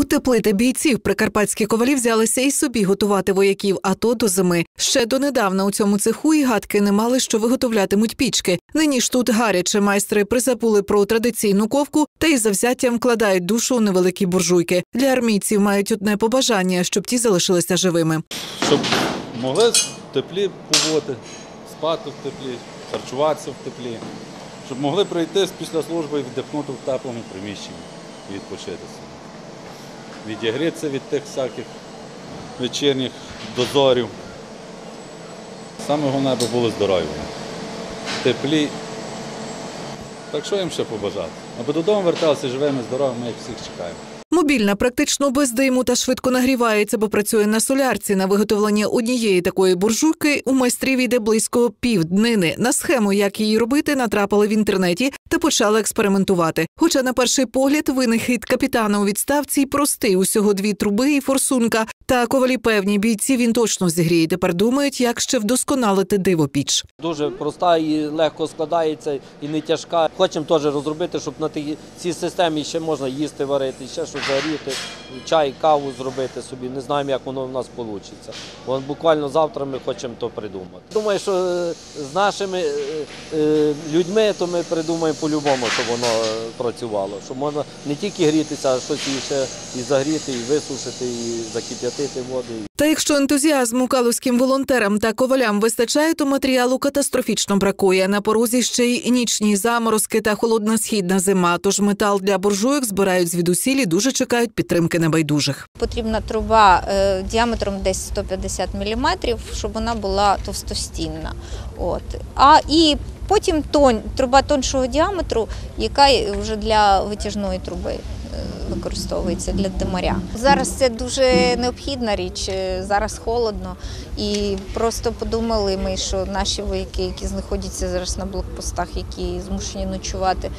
Утеплити бійців прикарпатські ковалі взялися і собі готувати вояків АТО до зими. Ще донедавна у цьому цеху і гадки не мали, що виготовлятимуть пічки. Нині ж тут гаряче майстри призабули про традиційну ковку та із завзяттям вкладають душу у невеликі буржуйки. Для армійців мають одне побажання, щоб ті залишилися живими. Щоб могли в теплі побути, спати в теплі, харчуватися в теплі. Щоб могли прийти після служби і віддихнути в теплому приміщенні і відпочитися. Відігрітися від тих всяких вечірніх дозорів. Саме головне, аби були здорові, теплі. Так що їм ще побажати? Аби додому верталися живими, здоровими, ми їх всіх чекаємо. Мобільна практично без диму та швидко нагрівається, бо працює на солярці. На виготовлення однієї такої буржуйки у майстрів йде близько півднини. На схему, як її робити, натрапили в інтернеті та почали експериментувати. Хоча на перший погляд винахід капітана у відставці простий. Усього 2 труби і форсунка. Та ковалі певні, бійці він точно зігріє. Тепер думають, як ще вдосконалити дивопіч. Дуже проста і легко складається, і не тяжка. Хочемо теж розробити, щоб на цій системі ще можна їсти, варити, ще щось загріти, чай, каву зробити собі. Не знаємо, як воно в нас вийде. Буквально завтра ми хочемо то придумати. Думаю, що з нашими людьми то ми придумаємо по-любому, щоб воно працювало. Щоб можна не тільки грітися, а щось ще і загріти, і висушити, і закип'ятити воду. Та якщо ентузіазму калузьким волонтерам та ковалям вистачає, то матеріалу катастрофічно бракує. На порозі ще й нічні заморозки та холодна східна зима. Тож метал для буржуйок збирають звідусіль і дуже чекають підтримки небайдужих. Потрібна труба діаметром десь 150 мм, щоб вона була товстостінна. І потім труба тоншого діаметру, яка вже для витяжної труби використовується, для димаря. Зараз це дуже необхідна річ, зараз холодно. І просто подумали ми, що наші вояки, які знаходяться зараз на блокпостах, які змушені ночувати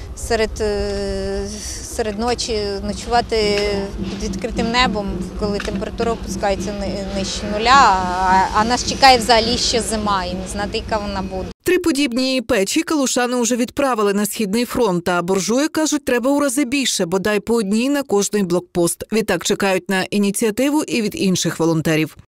серед ночі, ночувати під відкритим небом, коли температура опускається нижче нуля, а нас чекає взагалі ще зима, і не знати, яка вона буде. 3 подібні печі калушани уже відправили на Східний фронт, а буржуйок, кажуть, треба у рази більше, бодай по одній на кожний блокпост. Відтак чекають на ініціативу і від інших волонтерів.